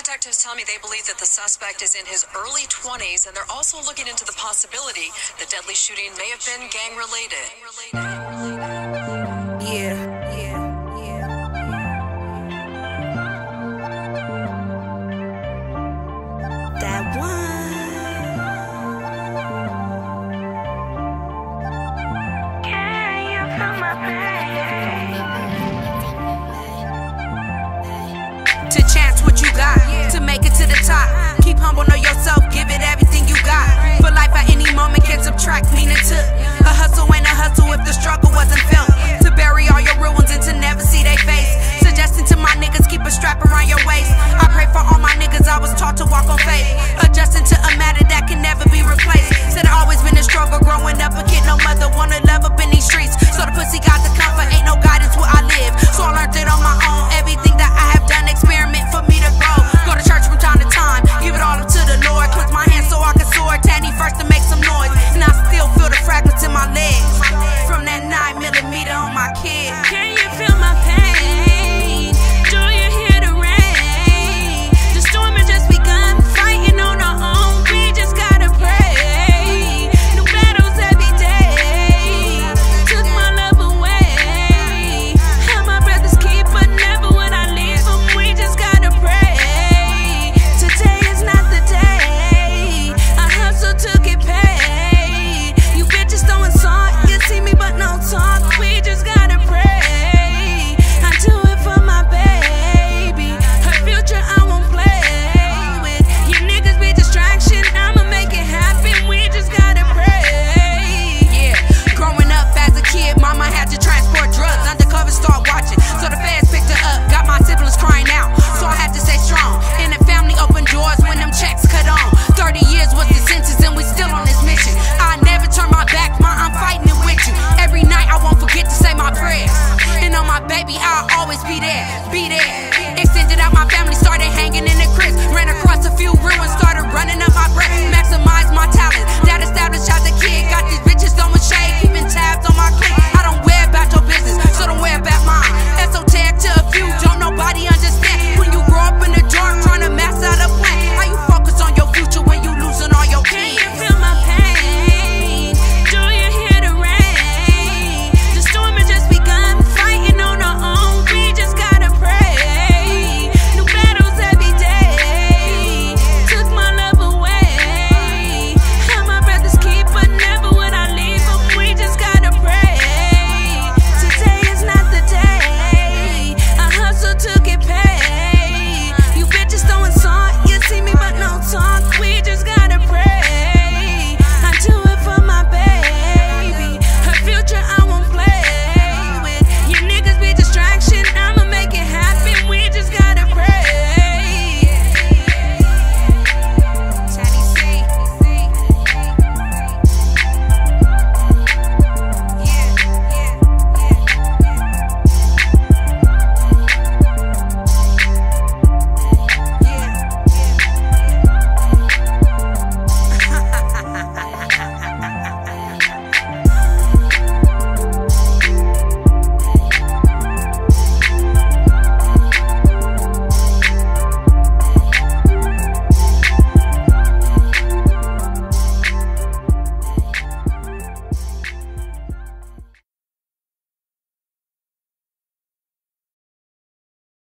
detectives tell me they believe that the suspect is in his early 20s, and they're also looking into the possibility the deadly shooting may have been gang-related. That one. Can you feel my pain? To chance what you got, to make it to the top. Keep humble, know yourself, give it everything you got. For life at any moment can subtract, meaning to. A hustle ain't a hustle if the struggle wasn't felt. To bury all your ruins and to never see their face. Suggesting to my niggas, keep a strap around your waist. I pray for all my niggas, I was taught to walk on faith. Adjusting to a matter that can never be replaced. Said I always been a struggle growing up, a kid, no mother, wanna love up in these streets. So the pussy got the comfort, ain't no guidance where I live. So I learned it on my own, everything that I have done, experiment for me to grow. Go to church from time to time, give it all up to the Lord. Clench my hands so I can soar, Tanny first to make some noise. And I still feel the fragments in my legs from that 9mm on my kid. Can you feel my pain? Do you hear the rain? The storm has just begun, fighting on our own. We just gotta pray. New battles every day. Took my love away. I'm my brother's keeper, never would I leave him. We just gotta pray. Today is not the day. I hustle to get paid. You bitches throwing salt, you see me but no talk. We just gotta pray. I do it for my baby. Her future I won't play with. You niggas be distraction, I'ma make it happen. We just gotta pray. Yeah, growing up as a kid, mama had to transport drugs. Undercover start watching, so the feds picked her up. Got my siblings crying out, so I had to stay strong. And the family opened doors when them checks cut on. 30 years was the sentence and we still on this mission. I never turn my back, ma, I'm fighting it with you. Every night I won't forget to say my prayers. And on my baby, I'll always be there, be there. Extended out my family, started hanging in the cribs. Ran across a few ruins, started running up my breath. Maximize my talent, that established as a kid. Got